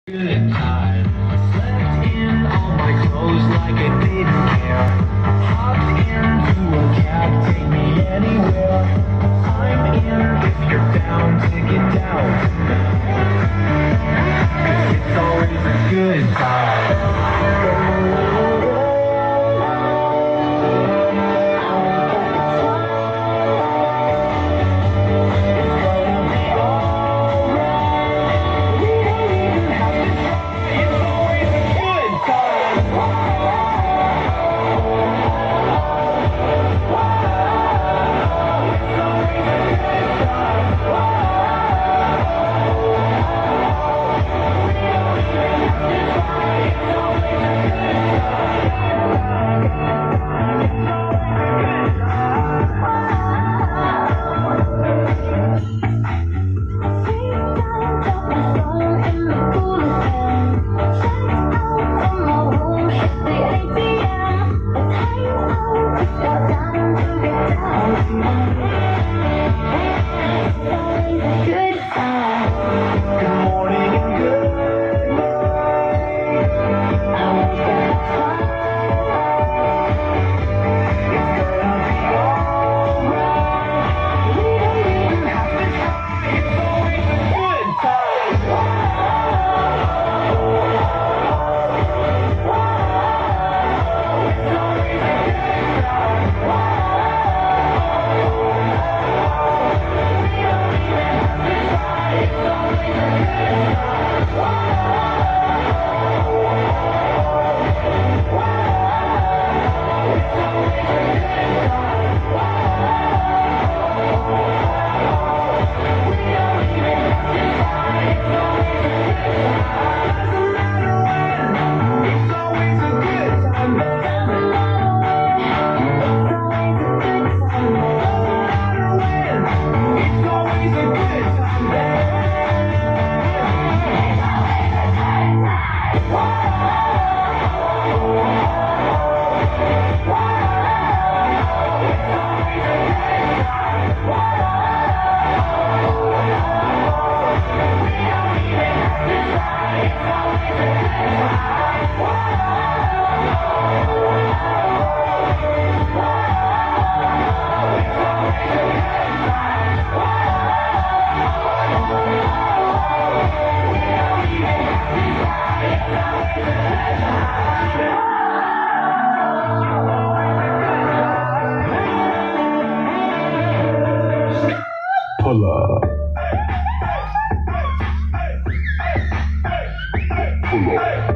Good time. Slept in all my clothes like I didn't care. Hopped into a cab, take me anywhere. I'm in if you're down to get down tonight. 'Cause it's always a good time. Pull up. Pull up.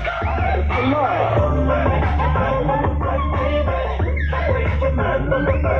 Pull up.